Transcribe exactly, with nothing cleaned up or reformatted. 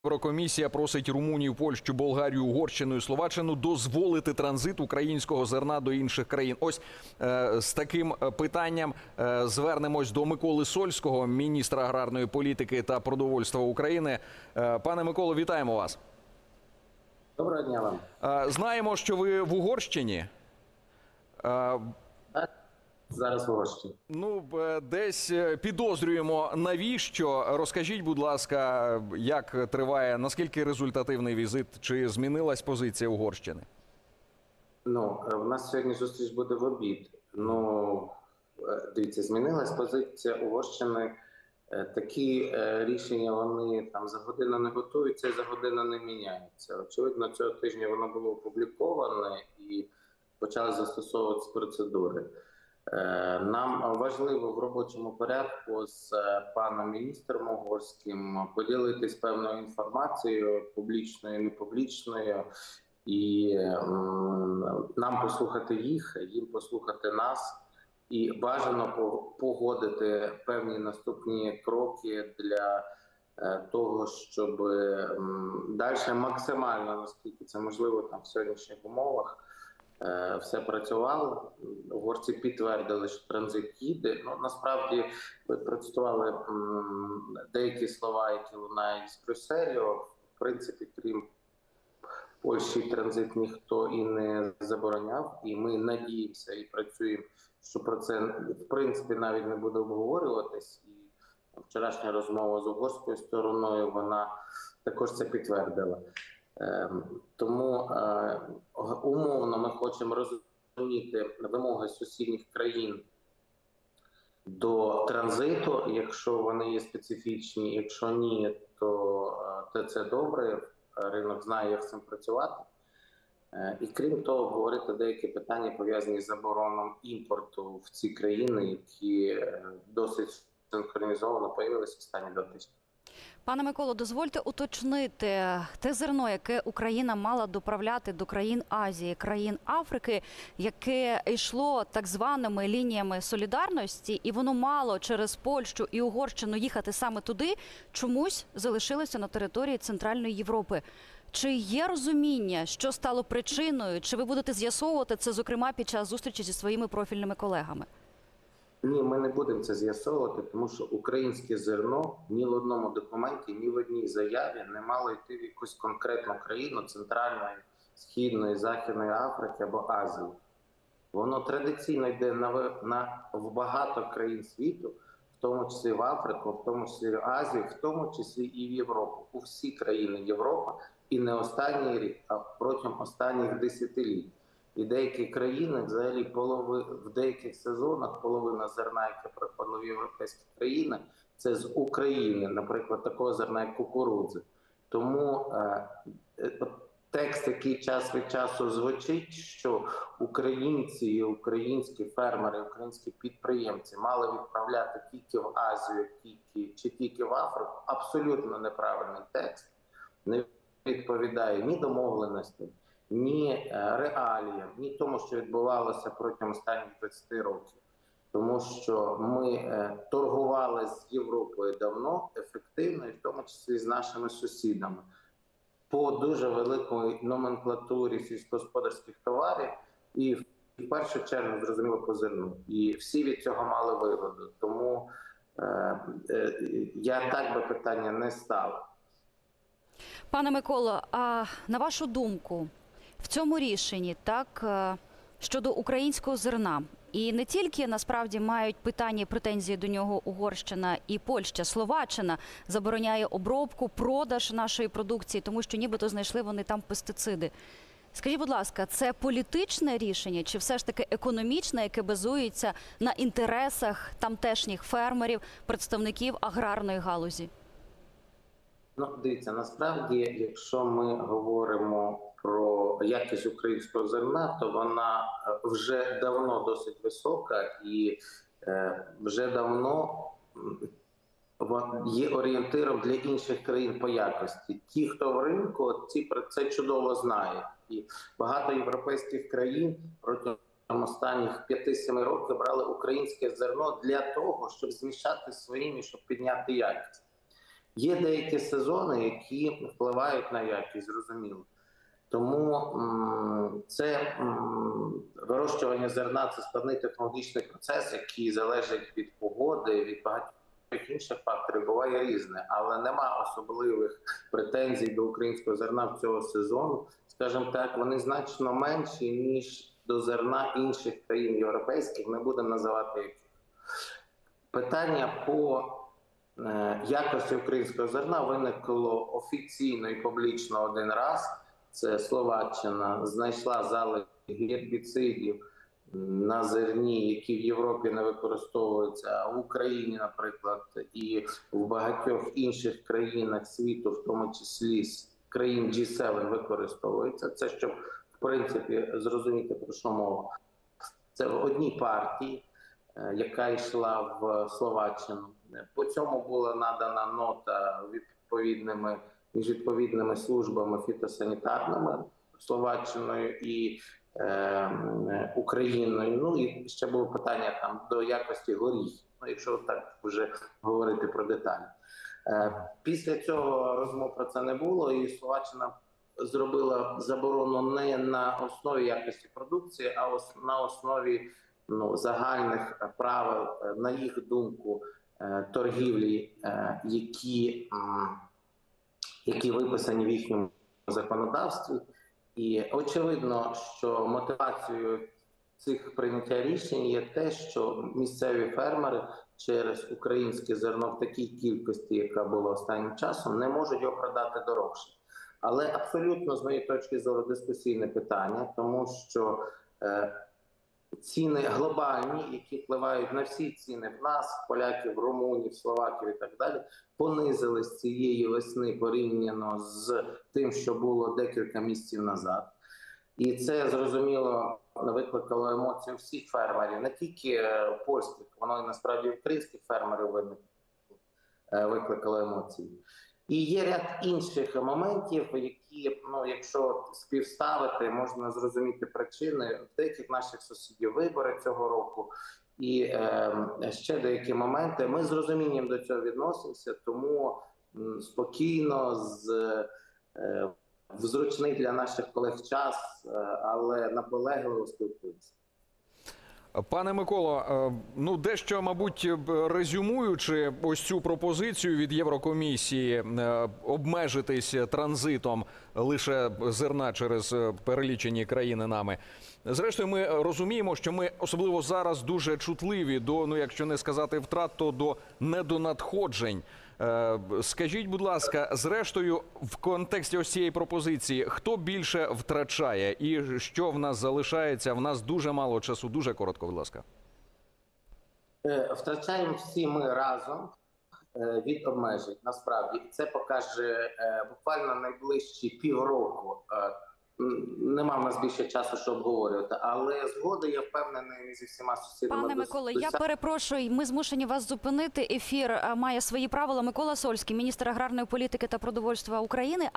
Єврокомісія просить Румунію, Польщу, Болгарію, Угорщину і Словаччину дозволити транзит українського зерна до інших країн. Ось е, з таким питанням е, звернемось до Миколи Сольського, міністра аграрної політики та продовольства України. Е, пане Миколо, вітаємо вас. Доброго дня вам. Е, знаємо, що ви в Угорщині. Е, Зараз в Угорщині. Ну, десь підозрюємо, навіщо. Розкажіть, будь ласка, як триває, наскільки результативний візит, чи змінилась позиція Угорщини? Ну, у нас сьогодні зустріч буде в обід. Ну, дивіться, змінилась позиція Угорщини. Такі рішення, вони там за годину не готуються і за годину не міняються. Очевидно, цього тижня воно було опубліковане і почали застосовуватися процедури. Нам важливо в робочому порядку з паном міністром угорським поділитись певною інформацією, публічною і непублічною, і нам послухати їх, їм послухати нас, і бажано погодити певні наступні кроки для того, щоб далі максимально, наскільки це можливо там в сьогоднішніх умовах, все працювало. Угорці підтвердили, що транзит їде. Ну, насправді, ви процитували деякі слова, які лунають з Брюсселю. В принципі, крім Польщі, транзит ніхто і не забороняв. І ми надіємося і працюємо, що про це, в принципі, навіть не буде обговорюватись. І вчорашня розмова з угорською стороною, вона також це підтвердила. Тому умовно ми хочемо розуміти вимоги сусідніх країн до транзиту, якщо вони є специфічні, якщо ні, то, то це добре, ринок знає, як з цим працювати. І крім того, говорити деякі питання, пов'язані з забороном імпорту в ці країни, які досить синхронізовано з'явилися останні два тижні. Пане Миколо, дозвольте уточнити, те зерно, яке Україна мала доправляти до країн Азії, країн Африки, яке йшло так званими лініями солідарності, і воно мало через Польщу і Угорщину їхати саме туди, чомусь залишилося на території Центральної Європи. Чи є розуміння, що стало причиною, чи ви будете з'ясовувати це, зокрема, під час зустрічі зі своїми профільними колегами? Ні, ми не будемо це з'ясовувати, тому що українське зерно ні в одному документі, ні в одній заяві не мало йти в якусь конкретну країну Центральної, Східної, Західної Африки або Азії. Воно традиційно йде на, на, в багато країн світу, в тому числі в Африку, в тому числі в Азію, в тому числі і в Європу. У всі країни Європи, і не останній рік, а протягом останніх десятиліть. І деякі країни, взагалі, полови, в деяких сезонах половина зерна, яке приходило в європейські країни, це з України, наприклад, такого зерна, як кукурудзи. Тому е, текст, який час від часу звучить, що українці і українські фермери, українські підприємці мали відправляти тільки в Азію, тільки, чи тільки в Африку, абсолютно неправильний текст, не відповідає ні домовленостям, ні реаліям, ні тому, що відбувалося протягом останніх двадцяти років. Тому що ми торгували з Європою давно, ефективно, і в тому числі з нашими сусідами, по дуже великій номенклатурі сільськогосподарських товарів і в першу чергу, зрозуміло, по зерну. І всі від цього мали вигоду. Тому е, е, я так би питання не ставив. Пане Миколо, а на вашу думку, в цьому рішенні, так, щодо українського зерна, і не тільки, насправді, мають питання і претензії до нього Угорщина і Польща, Словаччина забороняє обробку, продаж нашої продукції, тому що нібито знайшли вони там пестициди. Скажіть, будь ласка, це політичне рішення чи все ж таки економічне, яке базується на інтересах тамтешніх фермерів, представників аграрної галузі? Ну, дивіться, насправді, якщо ми говоримо про якість українського зерна, то вона вже давно досить висока і е, вже давно є орієнтиром для інших країн по якості. Ті, хто в ринку, ці про це чудово знають. І багато європейських країн протягом останніх п'яти-семи років брали українське зерно для того, щоб змішати своїм і щоб підняти якість. Є деякі сезони, які впливають на якість, зрозуміло. Тому м, це м, вирощування зерна – це складний технологічний процес, який залежить від погоди, від багатьох інших факторів, буває різне, але нема особливих претензій до українського зерна в цього сезону. Скажімо так, вони значно менші, ніж до зерна інших країн європейських, не будемо називати яких. Питання по е, якості українського зерна виникло офіційно і публічно один раз. Це Словаччина знайшла залишки гербіцидів на зерні, які в Європі не використовуються, а в Україні, наприклад, і в багатьох інших країнах світу, в тому числі з країн джі севен, використовуються. Це щоб, в принципі, зрозуміти, про що мова. Це в одній партії, яка йшла в Словаччину. По цьому була надана нота відповідними між відповідними службами фітосанітарними Словаччиною і е, Україною. Ну і ще було питання там до якості горіхів, ну, якщо так вже говорити про деталі. Е, після цього розмов про це не було, і Словаччина зробила заборону не на основі якості продукції, а ос, на основі ну, загальних правил, на їх думку, е, торгівлі, е, які які виписані в їхньому законодавстві. І очевидно, що мотивацією цих прийняття рішень є те, що місцеві фермери через українське зерно в такій кількості, яка була останнім часом, не можуть його продати дорожче. Але абсолютно, з моєї точки зору, дискусійне питання, тому що е, ціни глобальні, які впливають на всі ціни в нас, поляків, румунів, словаків і так далі, понизились цієї весни порівняно з тим, що було декілька місяців назад. І це, зрозуміло, викликало емоції всіх фермерів, не тільки польських, воно і насправді українських фермерів викликало емоції. І є ряд інших моментів, які, ну, якщо співставити, можна зрозуміти причини. В деяких наших сусідів вибори цього року і е, ще деякі моменти. Ми з розумінням до цього відносимося, тому м, спокійно, з, е, в зручний для наших колег час, е, але наполегливо спілкуємося. Пане Миколо, ну дещо, мабуть, резюмуючи ось цю пропозицію від Єврокомісії обмежитись транзитом лише зерна через перелічені країни нами. Зрештою, ми розуміємо, що ми особливо зараз дуже чутливі до, ну якщо не сказати втрат, то до недонадходжень. Скажіть, будь ласка, зрештою, в контексті ось цієї пропозиції, хто більше втрачає і що в нас залишається? В нас дуже мало часу, дуже коротко, будь ласка. Втрачаємо всі ми разом від обмежень, насправді. Це покаже буквально найближчі півроку. Нема в нас більше часу, щоб обговорювати, але згода, я впевнений, зі всіма сусідами. Пане Миколо, я перепрошую, ми змушені вас зупинити. Ефір має свої правила. Микола Сольський, міністр аграрної політики та продовольства України.